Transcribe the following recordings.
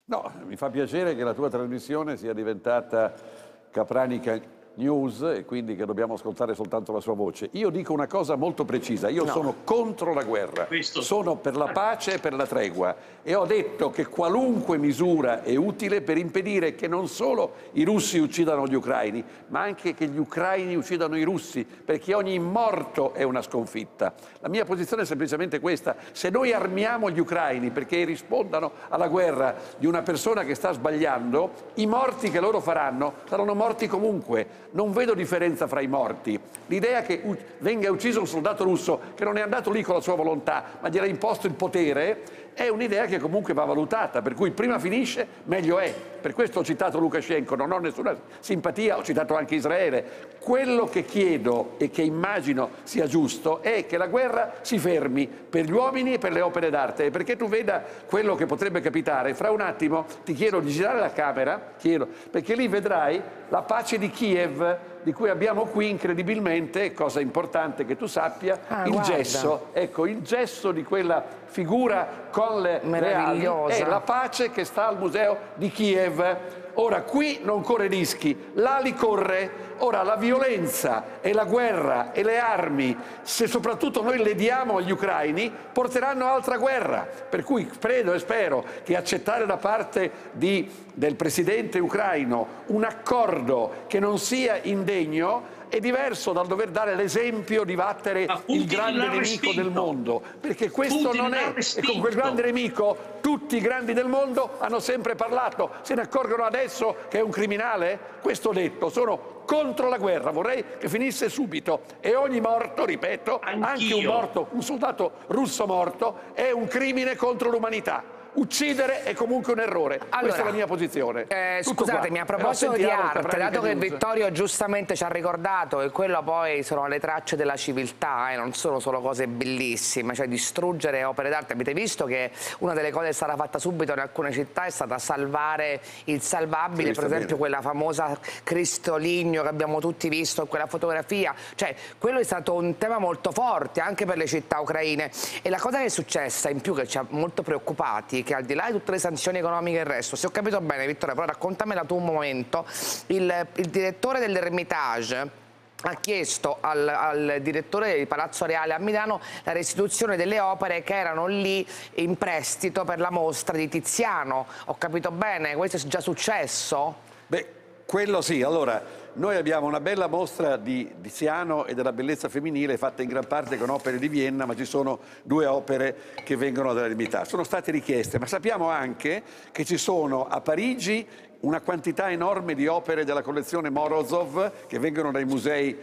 No, mi fa piacere che la tua trasmissione sia diventata Capranica News e quindi che dobbiamo ascoltare soltanto la sua voce. Io dico una cosa molto precisa, io sono contro la guerra, sono per la pace e per la tregua e ho detto che qualunque misura è utile per impedire che non solo i russi uccidano gli ucraini, ma anche che gli ucraini uccidano i russi, perché ogni morto è una sconfitta. La mia posizione è semplicemente questa: se noi armiamo gli ucraini perché rispondano alla guerra di una persona che sta sbagliando, i morti che loro faranno saranno morti comunque. Non vedo differenza fra i morti. L'idea che venga ucciso un soldato russo che non è andato lì con la sua volontà, ma gli era imposto il potere, è un'idea che comunque va valutata, per cui prima finisce, meglio è. Per questo ho citato Lukashenko, non ho nessuna simpatia, ho citato anche Israele. Quello che chiedo e che immagino sia giusto è che la guerra si fermi per gli uomini e per le opere d'arte, e perché tu veda quello che potrebbe capitare. Fra un attimo ti chiedo di girare la camera, perché lì vedrai la pace di Kiev, di cui abbiamo qui incredibilmente, cosa importante che tu sappia, il gesso. Ecco, il gesso di quella figura con le ali è la pace che sta al museo di Kiev. Ora, qui non corre rischi, là li corre. Ora, la violenza e la guerra e le armi, se soprattutto noi le diamo agli ucraini, porteranno a altra guerra. Per cui credo e spero che accettare da parte del presidente ucraino un accordo che non sia indegno è diverso dal dover dare l'esempio di battere il grande nemico del mondo, perché questo non è. E con quel grande nemico tutti i grandi del mondo hanno sempre parlato. Se ne accorgono adesso che è un criminale? Questo detto, sono contro la guerra, vorrei che finisse subito, e ogni morto, ripeto, anche un soldato russo morto, è un crimine contro l'umanità. Uccidere è comunque un errore. Allora, questa è la mia posizione. Scusatemi, a proposito di arte, dato che Vittorio giustamente ci ha ricordato che quello poi sono le tracce della civiltà, non sono solo cose bellissime, cioè distruggere opere d'arte. Avete visto che una delle cose che è stata fatta subito in alcune città è stata salvare il salvabile, per esempio quella famosa Cristo Ligneo che abbiamo tutti visto in quella fotografia. Cioè, quello è stato un tema molto forte anche per le città ucraine. E la cosa che è successa in più, che ci ha molto preoccupati, che al di là di tutte le sanzioni economiche e il resto, se ho capito bene, Vittorio, però raccontamela tu un momento, il direttore dell'Ermitage ha chiesto al direttore del Palazzo Reale a Milano la restituzione delle opere che erano lì in prestito per la mostra di Tiziano. Ho capito bene? Questo è già successo? Beh, quello sì. Allora, noi abbiamo una bella mostra di Tiziano e della bellezza femminile fatta in gran parte con opere di Vienna, ma ci sono 2 opere che vengono dall'Ermitage. Sono state richieste, ma sappiamo anche che ci sono a Parigi una quantità enorme di opere della collezione Morozov che vengono dai musei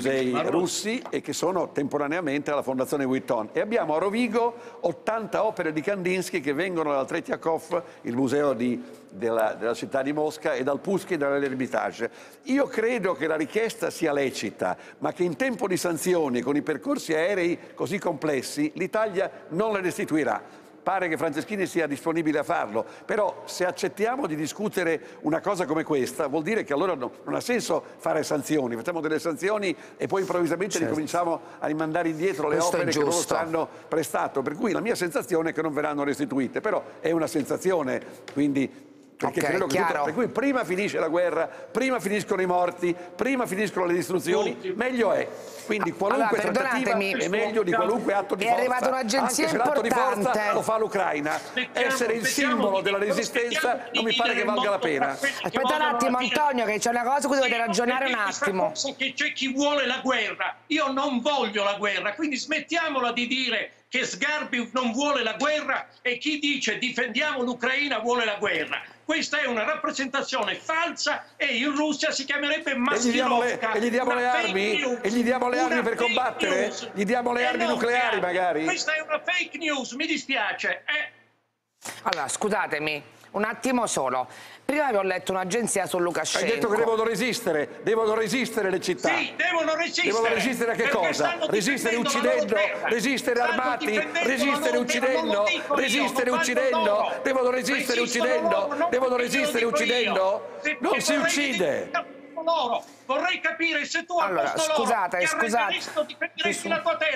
russi e che sono temporaneamente alla Fondazione Vuitton. E abbiamo a Rovigo 80 opere di Kandinsky che vengono dal Tretiakov, il museo della città di Mosca, e dal Pushkin e dall'Ermitage. Io credo che la richiesta sia lecita, ma che in tempo di sanzioni, con i percorsi aerei così complessi, l'Italia non le restituirà. Pare che Franceschini sia disponibile a farlo, però se accettiamo di discutere una cosa come questa vuol dire che allora non ha senso fare sanzioni, facciamo delle sanzioni e poi improvvisamente ricominciamo a rimandare indietro le opere che loro ci hanno prestato, per cui la mia sensazione è che non verranno restituite, però è una sensazione, quindi... Perché credo che per cui prima finisce la guerra, prima finiscono i morti, prima finiscono le distruzioni, meglio è. Quindi qualunque trattativa è meglio di qualunque atto di forza. È arrivata un'agenzia anche se l'atto di importante. forza lo fa l'Ucraina. Essere il simbolo della resistenza non mi pare che valga la pena. Aspetta un attimo, Antonio, che c'è una cosa su cui dovete ragionare un attimo. Che c'è chi vuole la guerra. Io non voglio la guerra, quindi smettiamola di dire che Sgarbi non vuole la guerra e chi dice difendiamo l'Ucraina vuole la guerra. Questa è una rappresentazione falsa e in Russia si chiamerebbe maschierovka. E gli diamo le armi? E gli diamo le armi per combattere? Gli diamo le armi nucleari magari? Questa è una fake news, mi dispiace. Allora, scusatemi, un attimo solo. Prima vi ho letto un'agenzia su Lukashenko. Hai detto che devono resistere le città. Sì, devono resistere. Devono resistere a che cosa? Resistere uccidendo? Resistere armati? Resistere uccidendo? Resistere uccidendo? Devono resistere uccidendo? Devono resistere uccidendo? Non si uccide! Vorrei capire se tu allora, scusate. difenderesti la tua terra.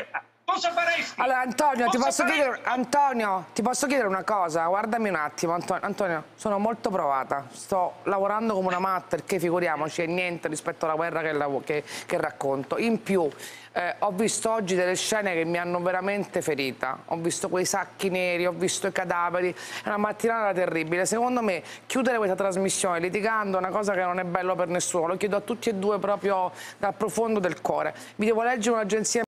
Cosa faresti? Allora Antonio, ti posso chiedere una cosa? Guardami un attimo, Antonio, sono molto provata, sto lavorando come una matta, perché figuriamoci, è niente rispetto alla guerra che racconto. In più, ho visto oggi delle scene che mi hanno veramente ferita, ho visto quei sacchi neri, ho visto i cadaveri, è una mattinata terribile. Secondo me chiudere questa trasmissione litigando è una cosa che non è bello per nessuno, lo chiedo a tutti e due proprio dal profondo del cuore. Vi devo leggere un'agenzia